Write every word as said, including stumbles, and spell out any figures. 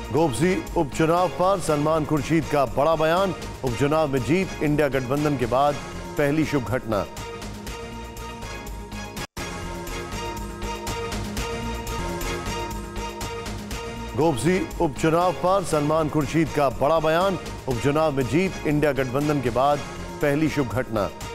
गोपसी उपचुनाव पर सलमान खुर्शीद का बड़ा बयान। उपचुनाव में जीत इंडिया गठबंधन के बाद पहली शुभ घटना। गोपसी उपचुनाव पर सलमान खुर्शीद का बड़ा बयान। उपचुनाव में जीत इंडिया गठबंधन के बाद पहली शुभ घटना।